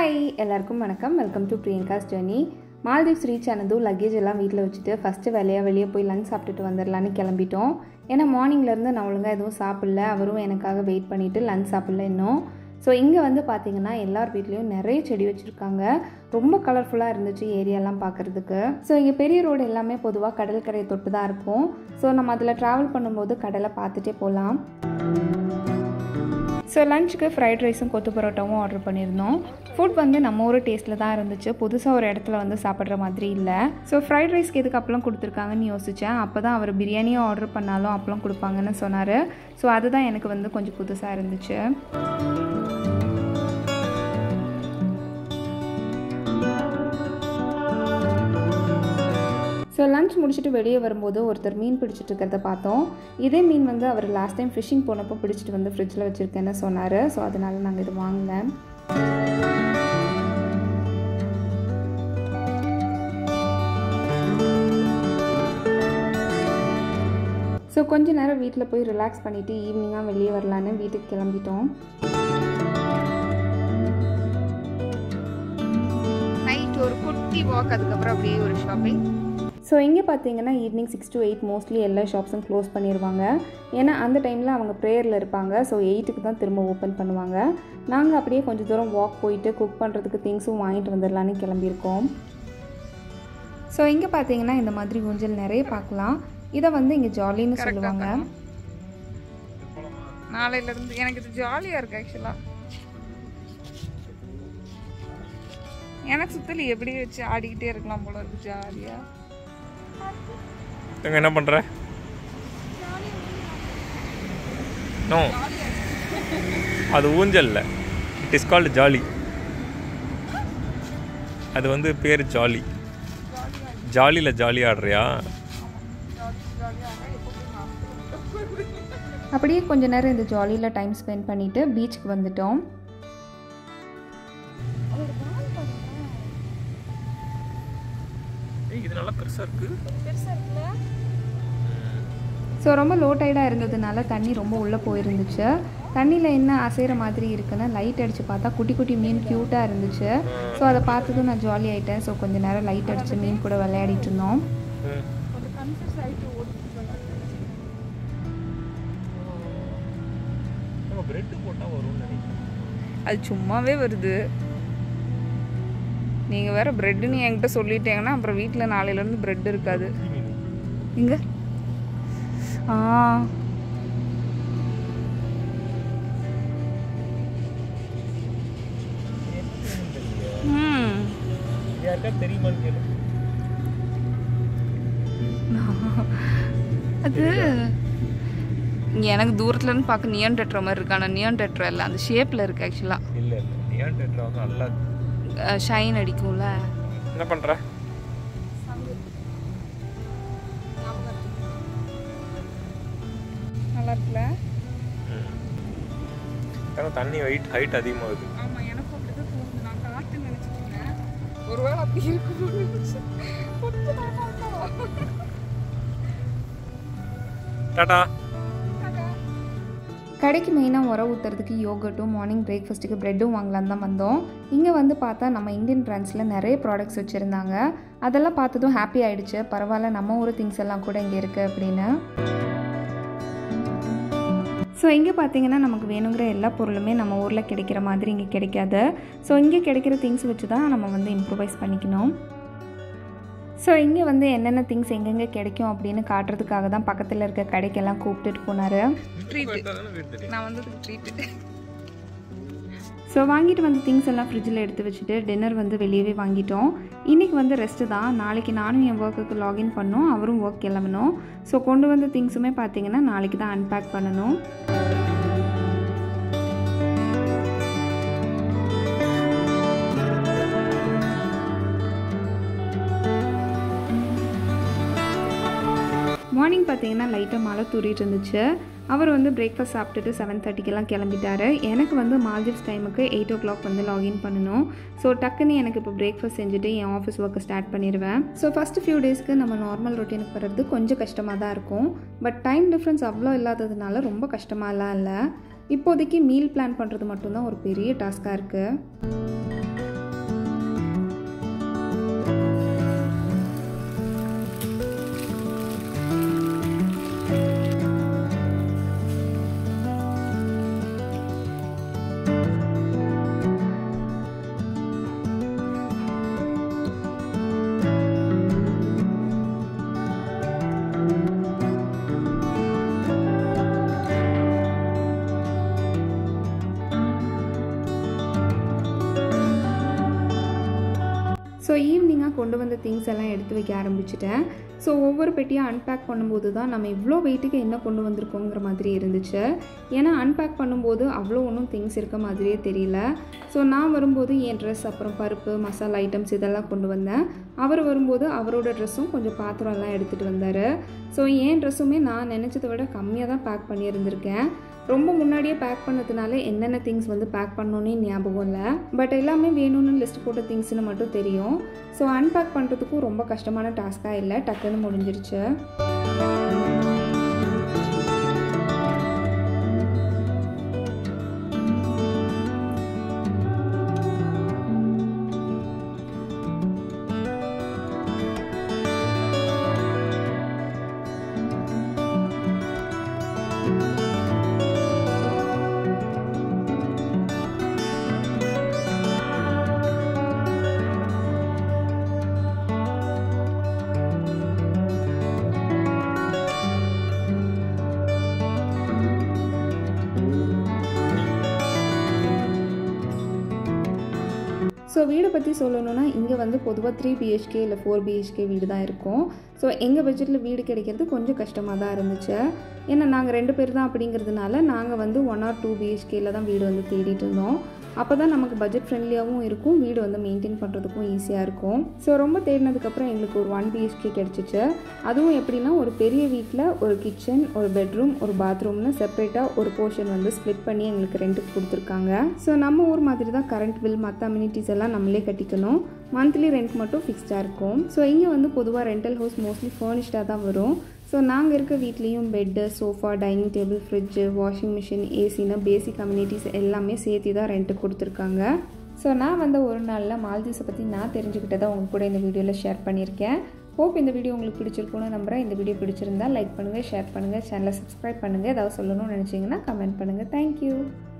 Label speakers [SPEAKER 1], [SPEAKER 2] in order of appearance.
[SPEAKER 1] Hi எல்லாருக்கும் வணக்கம். Welcome to Priyanka's journey. Maldives reach ஆனதும் லக்கேஜ் எல்லாம் வீட்டில் வச்சுட்டு ஃபஸ்ட்டு வெளியே போய் லஞ்ச் சாப்பிட்டுட்டு வந்துடலான்னு கிளம்பிட்டோம். ஏன்னா மார்னிங்லேருந்து நான் ஒழுங்காக எதுவும் சாப்பிடல, அவரும் எனக்காக வெயிட் பண்ணிவிட்டு லஞ்ச் சாப்பிடல இன்னும். ஸோ இங்கே வந்து பார்த்திங்கன்னா எல்லார் வீட்லேயும் நிறைய செடி வச்சுருக்காங்க. ரொம்ப கலர்ஃபுல்லாக இருந்துச்சு ஏரியாலாம் பார்க்குறதுக்கு. ஸோ இங்கே பெரிய ரோடு எல்லாமே பொதுவாக கடற்கரையை தொட்டு தான் இருக்கும். ஸோ நம்ம அதில் ட்ராவல் பண்ணும்போது கடலை பார்த்துட்டே போகலாம். ஸோ லஞ்சுக்கு ஃப்ரைட் ரைஸும் கொத்து பரோட்டாவும் ஆர்டர் பண்ணியிருந்தோம். ஃபுட் வந்து நம்ம ஒரு டேஸ்ட்டில் தான் இருந்துச்சு, புதுசாக ஒரு இடத்துல வந்து சாப்பிட்ற மாதிரி இல்லை. ஸோ ஃப்ரைட் ரைஸ்க்கு எதுக்கு அப்பளம் கொடுத்துருக்காங்கன்னு யோசித்தேன். அப்போ தான் அவர் பிரியாணியும் ஆர்டர் பண்ணாலும் அப்பளம் கொடுப்பாங்கன்னு சொன்னார். ஸோ அதுதான் எனக்கு வந்து கொஞ்சம் புதுசாக இருந்துச்சு. ஸோ லஞ்ச் முடிச்சுட்டு வெளியே வரும்போது ஒருத்தர் மீன் பிடிச்சிட்டு இருக்கிறத பார்த்தோம். இதே மீன் வந்து அவர் லாஸ்ட் டைம் ஃபிஷ்ஷிங் போனப்போ பிடிச்சிட்டு வந்து ஃப்ரிட்ஜில் வச்சுருக்கேன்னு சொன்னார். ஸோ அதனால நாங்கள் இது வாங்கலை. ஸோ கொஞ்ச நேரம் வீட்டில் போய் ரிலாக்ஸ் பண்ணிவிட்டு ஈவினிங்காக வெளியே வரலான்னு வீட்டுக்கு கிளம்பிட்டோம்.
[SPEAKER 2] நைட் ஒரு குட்டி வாக், அதுக்கப்புறம் அப்படியே ஒரு ஷாப்பிங்.
[SPEAKER 1] ஸோ இங்கே பார்த்தீங்கன்னா ஈவினிங் 6 to 8 மோஸ்ட்லி எல்லா ஷாப்ஸும் க்ளோஸ் பண்ணிடுவாங்க. ஏன்னா அந்த டைமில் அவங்க ப்ரேயரில் இருப்பாங்க. ஸோ 8க்கு தான் திரும்ப ஓப்பன் பண்ணுவாங்க. நாங்கள் அப்படியே கொஞ்சம் தூரம் வாக் போயிட்டு குக் பண்ணுறதுக்கு திங்ஸும் வாங்கிட்டு வந்துடலான்னு கிளம்பியிருக்கோம். ஸோ இங்கே பார்த்தீங்கன்னா இந்த மாதிரி ஊஞ்சல் நிறைய பார்க்கலாம். இதை வந்து இங்கே ஜாலின்னு சொல்லுவாங்க.
[SPEAKER 2] நாளையிலேருந்து எனக்கு இது ஜாலியாக இருக்குது. ஆக்சுவலாக எனக்கு சுத்தலி எப்படி வச்சு ஆடிக்கிட்டே இருக்கலாம் போல இருக்கு, ஜாலியாக.
[SPEAKER 3] என்ன பண்ற? நோ, அது ஊஞ்சல்ல. It is called jolly. அது வந்து பேர் ஜாலி. ஜாலியில் ஜாலி ஆடுறியா?
[SPEAKER 1] அப்படியே கொஞ்ச நேரம் இந்த ஜாலியில் டைம் ஸ்பெண்ட் பண்ணிவிட்டு பீச்சுக்கு வந்துட்டோம்.
[SPEAKER 3] இது நல்லா பெருசாக இருக்குது.
[SPEAKER 1] ஸோ ரொம்ப லோ டைடாக இருந்ததுனால தண்ணி ரொம்ப உள்ளே போயிருந்துச்சு. தண்ணியில் என்ன அசைகிற மாதிரி இருக்குன்னு லைட் அடித்து பார்த்தா குட்டி குட்டி மீன் க்யூட்டாக இருந்துச்சு. ஸோ அதை பார்த்ததும் நான் ஜாலி ஆகிட்டேன். ஸோ கொஞ்சம் நேரம் லைட் அடித்து மீன் கூட விளையாடிட்டு இருந்தோம்.
[SPEAKER 2] அது சும்மாவே வருது. நீங்கள் வேறு ப்ரெட்டுன்னு என்கிட்ட சொல்லிட்டீங்கன்னா அப்புறம் வீட்டில் நாளையிலேருந்து ப்ரெட் இருக்காது. இங்கே அது எனக்கு தூரத்துலன்னு பார்க்க நியான் டெட்ரா மாதிரி இருக்கு. ஆனால் நியான் டெட்ரா இல்லை, அந்த ஷேப்பில் இருக்குது ஆக்சுவலாக.
[SPEAKER 3] இல்லை நியான் டெட்ரா வந்து நல்லா
[SPEAKER 2] ஷைன் அடிக்கும்ல.
[SPEAKER 3] என்ன பண்ணுற?
[SPEAKER 2] நல்லா இருக்குல்ல?
[SPEAKER 3] தண்ணி ஹைட் அதிகமாகுது.
[SPEAKER 2] ஆமாம், எனக்கும் அப்படி தான் தோணுது. நான் காற்று நினச்சிட்டு இருந்தேன், ஒருவேளை அப்படி இருக்கும்.
[SPEAKER 3] டாடா.
[SPEAKER 1] கடைக்கு மெயினாக உரம் ஊற்றுறதுக்கு யோகட்டும் மார்னிங் பிரேக்ஃபாஸ்ட்டுக்கு ப்ரெட்டும் வாங்கலான்னு தான் வந்தோம். இங்கே வந்து பார்த்தா நம்ம இந்தியன் பிராண்ட்ஸில் நிறைய ப்ராடக்ட்ஸ் வச்சுருந்தாங்க. அதெல்லாம் பார்த்ததும் ஹாப்பி ஆகிடுச்சு. பரவாயில்ல, நம்ம ஊர் திங்ஸ் எல்லாம் கூட இங்கே இருக்குது அப்படின்னு. ஸோ இங்கே பார்த்தீங்கன்னா நமக்கு வேணுங்கிற எல்லா பொருளுமே நம்ம ஊரில் கிடைக்கிற மாதிரி இங்கே கிடைக்காது. ஸோ இங்கே கிடைக்கிற திங்ஸ் வச்சு தான் நம்ம வந்து இம்ப்ரூவைஸ் பண்ணிக்கணும். ஸோ இங்கே வந்து என்னென்ன திங்ஸ் எங்கெங்கே கிடைக்கும் அப்படின்னு காட்டுறதுக்காக தான் பக்கத்தில் இருக்க கடைக்கெல்லாம் கூப்பிட்டுட்டு போனார்.
[SPEAKER 2] நான் வந்து ட்ரீட்டு.
[SPEAKER 1] ஸோ வாங்கிட்டு வந்து திங்ஸ் எல்லாம் ஃப்ரிட்ஜில் எடுத்து வச்சுட்டு டின்னர் வந்து வெளியவே வாங்கிட்டோம். இன்றைக்கி வந்து ரெஸ்ட்டு தான். நாளைக்கு நானும் என் ஒர்க்குக்கு லாகின் பண்ணோம், அவரும் ஒர்க் கிளம்பணும். ஸோ கொண்டு வந்த திங்ஸுமே பார்த்தீங்கன்னா நாளைக்கு தான் அன்பேக் பண்ணணும். மார்னிங் பார்த்தீங்கன்னா லைட்டாக மழை தூரிட்டு இருந்துச்சு. அவர் வந்து பிரேக்ஃபாஸ்ட் சாப்பிட்டுட்டு 7:30க்கெல்லாம் கிளம்பிட்டார். எனக்கு வந்து மால்தீவ்ஸ் டைமுக்கு 8 o'clock வந்து லாகின் பண்ணணும். ஸோ டக்குன்னு எனக்கு இப்போ பிரேக்ஃபாஸ்ட் செஞ்சுட்டு என் ஆஃபீஸ் ஒர்க்கை ஸ்டார்ட் பண்ணிடுவேன். ஸோ ஃபஸ்ட்டு ஃபியூ டேஸ்க்கு நம்ம நார்மல் ரொட்டீனுக்கு வர்றது கொஞ்சம் கஷ்டமாக தான் இருக்கும். பட் டைம் டிஃப்ரென்ஸ் அவ்வளோ இல்லாததுனால ரொம்ப கஷ்டமாலாம் இல்லை. இப்போதைக்கு மீல் பிளான் பண்ணுறது மட்டும்தான் ஒரு பெரிய டாஸ்காக இருக்குது. ஸோ ஈவினிங்காக கொண்டு வந்த திங்ஸ் எல்லாம் எடுத்து வைக்க ஆரம்பிச்சிட்டேன். ஸோ ஒவ்வொரு பெட்டியாக அன்பேக் பண்ணும்போது தான் நம்ம இவ்வளோ வெயிட்டுக்கு என்ன கொண்டு வந்திருக்கோங்கிற மாதிரி இருந்துச்சு. ஏன்னா அன்பேக் பண்ணும்போது அவ்வளோ ஒன்றும் திங்ஸ் இருக்க மாதிரியே தெரியல. ஸோ நான் வரும்போது என் ட்ரெஸ், அப்புறம் பருப்பு, மசாலா ஐட்டம்ஸ் இதெல்லாம் கொண்டு வந்தேன். அவர் வரும்போது அவரோட ட்ரெஸ்ஸும் கொஞ்சம் பாத்திரம்லாம் எடுத்துகிட்டு வந்தார். ஸோ என் ட்ரெஸ்ஸுமே நான் நினச்சதை விட கம்மியாக தான் பேக் பண்ணியிருந்திருக்கேன். ரொம்ப முன்னாடியே பேக் பண்ணதுனால என்னென்ன திங்ஸ் வந்து பேக் பண்ணணுன்னே ஞாபகம் இல்லை. பட் எல்லாமே வேணும்னு லிஸ்ட் போட்ட திங்ஸ்னு மட்டும் தெரியும். ஸோ அன்பேக் பண்ணுறதுக்கும் ரொம்ப கஷ்டமான டாஸ்க்காக இல்லை, டக்குன்னு முடிஞ்சிருச்சு. ஸோ வீடை பற்றி சொல்லணுன்னா இங்கே வந்து பொதுவாக 3 BHK இல்லை 4 BHK வீடு தான் இருக்கும். ஸோ எங்கள் பட்ஜெட்டில் வீடு கிடைக்கிறது கொஞ்சம் கஷ்டமாக தான் இருந்துச்சு. ஏன்னா நாங்கள் 2 பேர் தான் அப்படிங்கிறதுனால நாங்கள் வந்து 1 or 2 BHKயில் தான் வீடு வந்து தேடிட்டு இருந்தோம். அப்போ தான் நமக்கு பட்ஜெட் ஃப்ரெண்ட்லியாகவும் இருக்கும், வீடு வந்து மெயின்டைன் பண்ணுறதுக்கும் ஈஸியாக இருக்கும். ஸோ ரொம்ப தேடினதுக்கப்புறம் எங்களுக்கு ஒரு 1 BHK கிடச்சிச்சு. அதுவும் எப்படின்னா ஒரு பெரிய வீட்டில் ஒரு கிச்சன், ஒரு பெட்ரூம், ஒரு பாத்ரூம்னு செப்பரேட்டாக ஒரு போர்ஷன் வந்து ஸ்ப்ளிட் பண்ணி எங்களுக்கு ரெண்ட்டுக்கு கொடுத்துருக்காங்க. ஸோ நம்ம ஊர் மாதிரி தான் கரண்ட் பில், மற்ற அம்யூனிட்டிஸ் எல்லாம் நம்மளே கட்டிக்கணும். மந்த்லி ரெண்ட் மட்டும் ஃபிக்ஸ்டாக இருக்கும். ஸோ இங்கே வந்து பொதுவாக ரெண்டல் ஹவுஸ் மோஸ்ட்லி ஃபர்னிஷ்டாக தான் வரும். ஸோ நாங்கள் இருக்க வீட்லேயும் bed, sofa, dining table, fridge, washing machine, ஏசின்னு பேசிக் கம்யூனிட்டிஸ் எல்லாமே சேர்த்து தான் ரெண்ட்டு கொடுத்துருக்காங்க. ஸோ நான் வந்த ஒரு நாளில் மால்தீவ்ஸை பற்றி நான் தெரிஞ்சுக்கிட்டதை உங்கள் கூட இந்த வீடியோவில் ஷேர் பண்ணியிருக்கேன். ஹோப் இந்த வீடியோ உங்களுக்கு பிடிச்சிருக்குன்னு நம்புகிறேன். இந்த வீடியோ பிடிச்சிருந்தா லைக் பண்ணுங்கள், ஷேர் பண்ணுங்கள், சேனலை சப்ஸ்கிரைப் பண்ணுங்கள். ஏதாவது சொல்லணும்னு நினச்சிங்கன்னா கமெண்ட் பண்ணுங்கள். தேங்க்யூ.